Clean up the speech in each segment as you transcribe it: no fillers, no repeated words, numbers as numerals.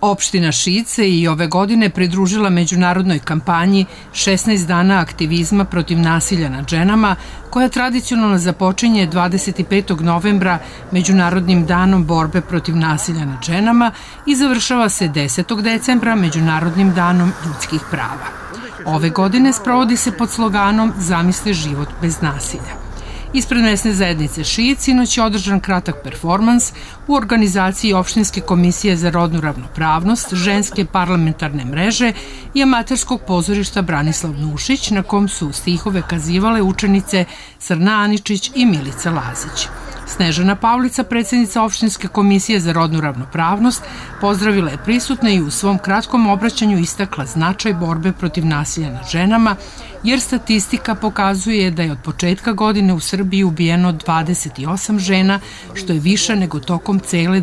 Opština Šid se i ove godine pridružila međunarodnoj kampanji 16 dana aktivizma protiv nasilja nad ženama, koja tradicionalno započinje 25. novembra Međunarodnim danom borbe protiv nasilja nad ženama i završava se 10. decembra Međunarodnim danom ljudskih prava. Ove godine sprovodi se pod sloganom Zamisli život bez nasilja. Ispred mesne zajednice Šid sinoć je održan kratak performans u organizaciji Opštinske komisije za rodnu ravnopravnost, Ženske parlamentarne mreže i amaterskog pozorišta Branislav Nušić, na kom su stihove kazivale učenice Srna Aničić i Milica Lazić. Snežana Pavlica, predsjednica Opštinske komisije za rodnu ravnopravnost, pozdravila je prisutne i u svom kratkom obraćanju istakla značaj borbe protiv nasilja nad ženama, jer statistika pokazuje da je od početka godine u Srbiji ubijeno 28 žena, što je više nego tokom cele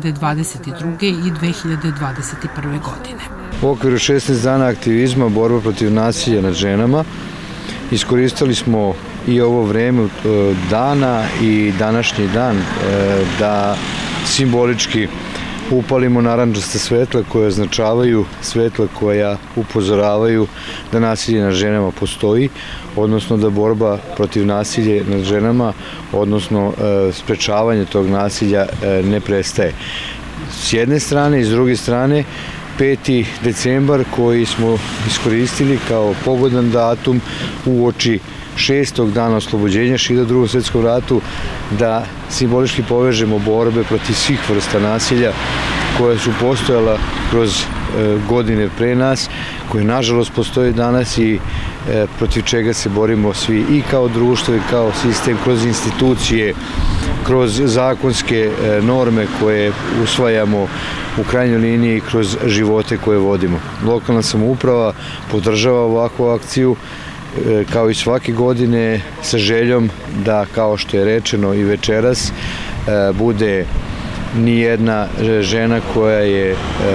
2022. i 2021. godine. U okviru 16 dana aktivizma borba protiv nasilja nad ženama iskoristili smo i ovo vreme dana i današnji dan da simbolički upalimo narandžaste svetla koje označavaju svetla koja upozoravaju da nasilje nad ženama postoji, odnosno da borba protiv nasilja nad ženama, odnosno sprečavanje tog nasilja ne prestaje. S jedne strane i s druge strane 5. decembar koji smo iskoristili kao pogodan datum uoči 6. dana oslobođenja Šida u Drugom svetskom ratu, da simbolički povežemo borbe protiv svih vrsta nasilja koje su postojala kroz godine pre nas, koje nažalost postoje danas i protiv čega se borimo svi i kao društvo i kao sistem, kroz institucije, kroz zakonske norme koje usvajamo u krajnjoj liniji, kroz živote koje vodimo. Lokalna samouprava podržava ovakvu akciju kao i svake godine sa željom da, kao što je rečeno i večeras, bude nijedna žena koja je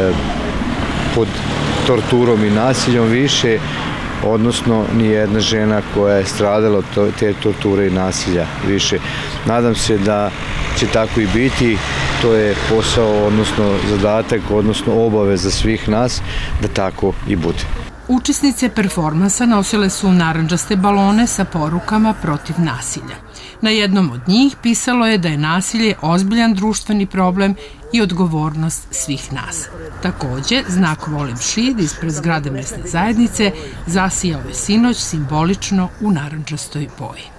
pod torturom i nasiljom više, odnosno nijedna žena koja je stradala od te torture i nasilja više. Nadam se da će tako i biti. To je posao, odnosno zadatak, odnosno obaveza svih nas da tako i bude. Učesnice performansa nosile su narandžaste balone sa porukama protiv nasilja. Na jednom od njih pisalo je da je nasilje ozbiljan društveni problem i odgovornost svih nas. Takođe, znak Volim Šid ispred zgrade mesne zajednice zasijao je sinoć simbolično u narandžastoj boji.